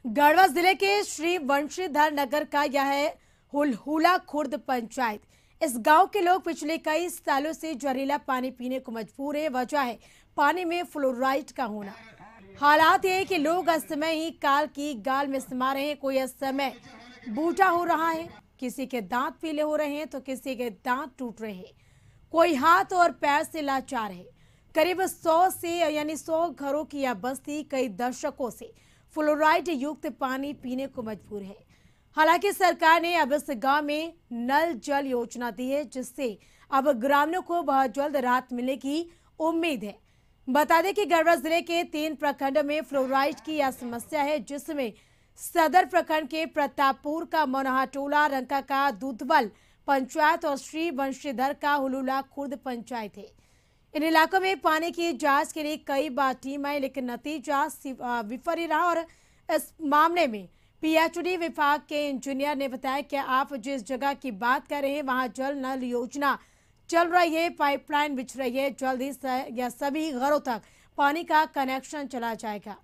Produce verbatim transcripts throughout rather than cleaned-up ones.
गढ़वा जिले के श्री वंशीधर नगर का यह है हुलहुला खुर्द पंचायत। इस गांव के लोग पिछले कई सालों से जहरीला पानी पीने को मजबूर है। वजह है पानी में फ्लोराइड का होना। हालात ये है कि लोग असमय ही काल की गाल में समा रहे हैं। कोई असमय बूढ़ा हो रहा है, किसी के दांत पीले हो रहे हैं तो किसी के दांत टूट रहे हैं, कोई हाथ और पैर से लाचार है। करीब सौ से यानी सौ घरों की यह बस्ती कई दशकों से फ्लोराइड युक्त पानी पीने को मजबूर है। हालांकि सरकार ने अब इस गांव में नल जल योजना दी है, जिससे अब ग्रामीणों को बहुत जल्द राहत मिलने की उम्मीद है। बता दें कि गढ़वा जिले के तीन प्रखंड में फ्लोराइड की यह समस्या है, जिसमें सदर प्रखंड के प्रतापपुर का मोनहाटोला, रंका का दूधवल पंचायत और श्री वंशीधर का हुलहुला खुर्द पंचायत है। इन इलाकों में पानी की जांच के लिए कई बार टीम आई, लेकिन नतीजा विफल ही रहा। और इस मामले में पीएचडी विभाग के इंजीनियर ने बताया कि आप जिस जगह की बात कर रहे हैं वहां जल नल योजना चल रही है, पाइपलाइन बिछ रही है। जल्द ही या सभी घरों तक पानी का कनेक्शन चला जाएगा।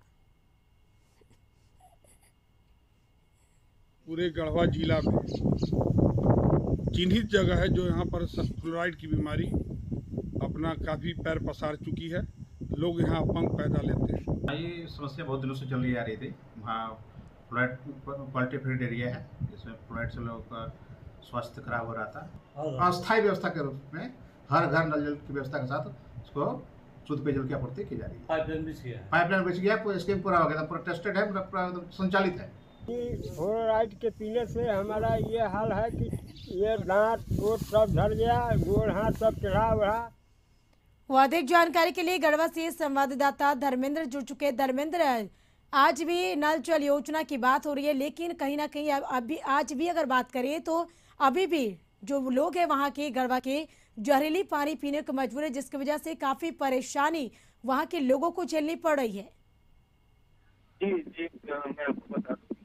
पूरे गढ़वा जिला में चिन्हित जगह है जो यहाँ पर फ्लोराइड की बीमारी अपना काफी पैर पसार चुकी है। लोग यहाँ अपंग पैदा लेते हैं। ये समस्या बहुत दिनों से चली आ रही थी। वहाँ फ्लोराइड क्वालिटी फ्री एरिया है, जिसमें फ्लोराइड से लोगों का स्वास्थ्य खराब हो रहा था। अस्थायी व्यवस्था के रूप में हर घर नल जल की व्यवस्था के साथ उसको शुद्ध पेयजल की आपूर्ति की जा रही है। पाइपलाइन बिछ गया पाइपलाइन बिछ गया स्कीम पूरा हो गया, पूरा टेस्टेड है, पूरा संचालित है। फ्लोराइड के पीने से हमारा ये हाल है कि ये दांत गोड़ सब झड़ गया, गोड़ हाथ सब टेढ़ा बढ़ा। वो अधिक जानकारी के लिए गढ़वा से संवाददाता धर्मेंद्र जुड़ चुके। धर्मेंद्र, आज भी नल जल योजना की बात हो रही है, लेकिन कहीं ना कहीं अभी आज भी अगर बात करें तो अभी भी जो लोग हैं वहां के गढ़वा के जहरीली पानी पीने को मजबूर है, जिसकी वजह से काफी परेशानी वहां के लोगों को झेलनी पड़ रही है। जी जी मैं आपको बता दूं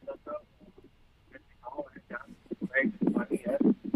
पानी है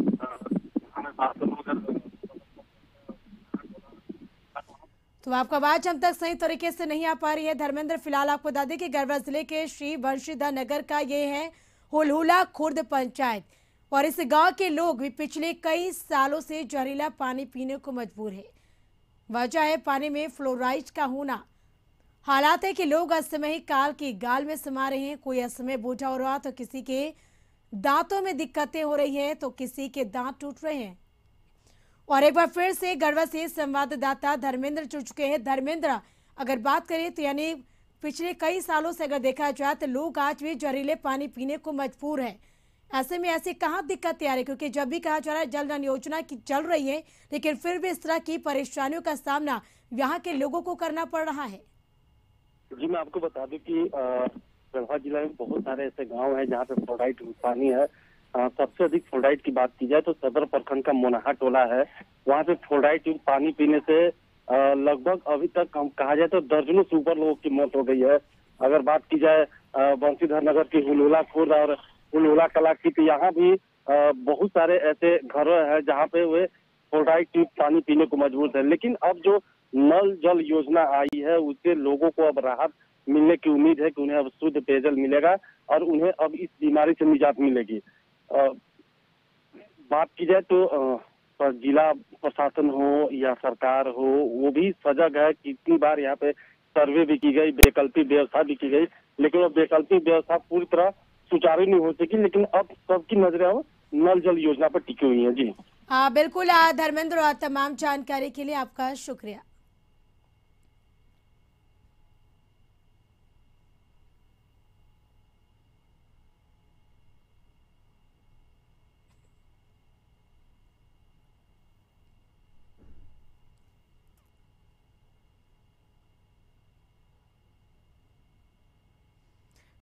तो आपका आवाज हम तक सही तरीके से नहीं आ पा रही है। धर्मेंद्र, फिलहाल आपको बता दें कि गढ़वा जिले के श्री वंशीधर नगर का ये है हुलहुला खुर्द पंचायत, और इस गांव के लोग भी पिछले कई सालों से जहरीला पानी पीने को मजबूर है। वजह है पानी में फ्लोराइड का होना। हालात है कि लोग असमय ही काल की गाल में समा रहे हैं। कोई असमय बूढ़ा हो रहा तो किसी के दांतों में दिक्कतें हो रही है तो किसी के दांत टूट रहे हैं। और एक बार फिर से गढ़वा से संवाददाता धर्मेंद्र जुड़ चुके हैं। धर्मेंद्र, अगर बात करें तो यानी पिछले कई सालों से अगर देखा जाए तो लोग आज भी जहरीले पानी पीने को मजबूर है। ऐसे में ऐसे कहाँ दिक्कतें आ रही, क्योंकि जब भी कहा जा रहा है जल नल योजना की चल रही है, लेकिन फिर भी इस तरह की परेशानियों का सामना यहाँ के लोगों को करना पड़ रहा है। जी मैं आपको बता दूं कि गढ़वा जिला में बहुत सारे ऐसे गांव हैं जहाँ पे फ्लोराइड पानी है। आ, सबसे अधिक फ्लोराइड की बात की जाए तो सदर प्रखंड का मोनहाटोला है। वहाँ पे फ्लोराइड पानी पीने से लगभग अभी तक हम कहा जाए तो दर्जनों से ऊपर लोगों की मौत हो गई है। अगर बात की जाए वंशीधर नगर की हुलहुला खुर्द और हुलहुला कला की, तो यहाँ भी आ, बहुत सारे ऐसे घर हैं जहाँ पे वे फ्लोराइड पानी पीने को मजबूर थे। लेकिन अब जो नल जल योजना आई है उससे लोगों को अब राहत मिलने की उम्मीद है कि उन्हें अब शुद्ध पेयजल मिलेगा और उन्हें अब इस बीमारी से निजात मिलेगी। आ, बात की जाए तो आ, जिला प्रशासन हो या सरकार हो, वो भी सजग है। कितनी बार यहाँ पे सर्वे भी की गई, वैकल्पिक व्यवस्था भी की गई, लेकिन वो वैकल्पिक व्यवस्था पूरी तरह सुचारू नहीं हो सकी। लेकिन अब सबकी नजरें अब नल जल योजना पर टिकी हुई है। जी हाँ बिल्कुल धर्मेंद्र, और तमाम जानकारी के लिए आपका शुक्रिया।